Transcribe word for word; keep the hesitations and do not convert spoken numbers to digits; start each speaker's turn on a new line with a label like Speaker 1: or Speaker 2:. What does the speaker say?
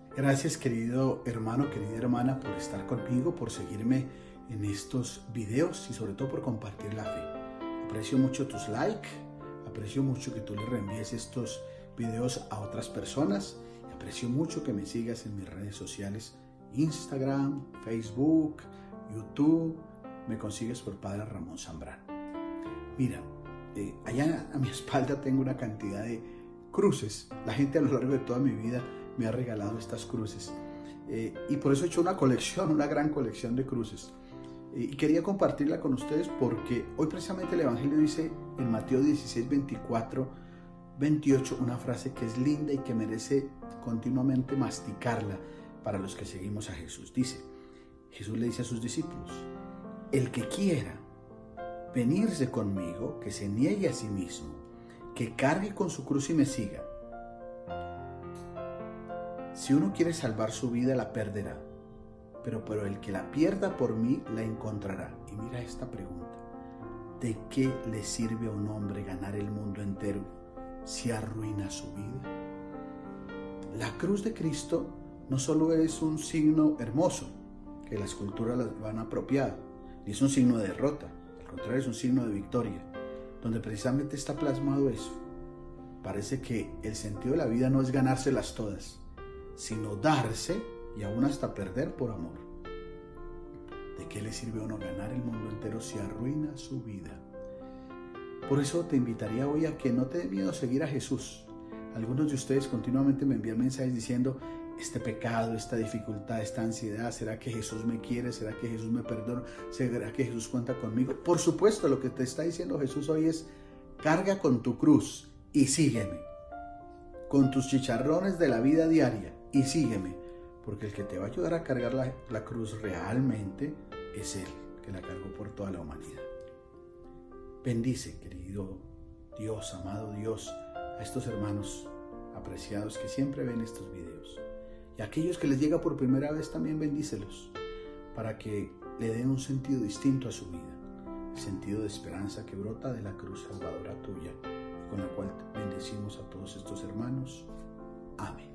Speaker 1: Gracias, querido hermano, querida hermana, por estar conmigo, por seguirme en estos videos y sobre todo por compartir la fe. Aprecio mucho tus likes, aprecio mucho que tú le reenvíes estos videos a otras personas y aprecio mucho que me sigas en mis redes sociales, Instagram, Facebook, YouTube. Me consigues por Padre Ramón Zambrano. Mira, eh, allá a mi espalda tengo una cantidad de cruces. La gente a lo largo de toda mi vida me ha regalado estas cruces eh, y por eso he hecho una colección, una gran colección de cruces eh, y quería compartirla con ustedes porque hoy precisamente el Evangelio dice en Mateo dieciséis, veinticuatro, veintiocho una frase que es linda y que merece continuamente masticarla para los que seguimos a Jesús. Dice, Jesús le dice a sus discípulos: el que quiera venirse conmigo, que se niegue a sí mismo, que cargue con su cruz y me siga. Si uno quiere salvar su vida, la perderá, pero, pero el que la pierda por mí, la encontrará. Y mira esta pregunta: ¿de qué le sirve a un hombre ganar el mundo entero si arruina su vida? La cruz de Cristo no solo es un signo hermoso, que las culturas lo han apropiado, ni es un signo de derrota, al contrario es un signo de victoria, donde precisamente está plasmado eso. Parece que el sentido de la vida no es ganárselas todas, sino darse y aún hasta perder por amor. ¿De qué le sirve a uno ganar el mundo entero si arruina su vida? Por eso te invitaría hoy a que no te dé miedo seguir a Jesús. Algunos de ustedes continuamente me envían mensajes diciendo: este pecado, esta dificultad, esta ansiedad, ¿será que Jesús me quiere? ¿Será que Jesús me perdona? ¿Será que Jesús cuenta conmigo? Por supuesto, lo que te está diciendo Jesús hoy es: carga con tu cruz y sígueme, con tus chicharrones de la vida diaria y sígueme, porque el que te va a ayudar a cargar la, la cruz realmente es Él, que la cargó por toda la humanidad. Bendice, querido Dios, amado Dios, a estos hermanos apreciados que siempre ven estos videos. Y a aquellos que les llega por primera vez también bendícelos, para que le den un sentido distinto a su vida, el sentido de esperanza que brota de la cruz salvadora tuya, y con la cual bendecimos a todos estos hermanos. Amén.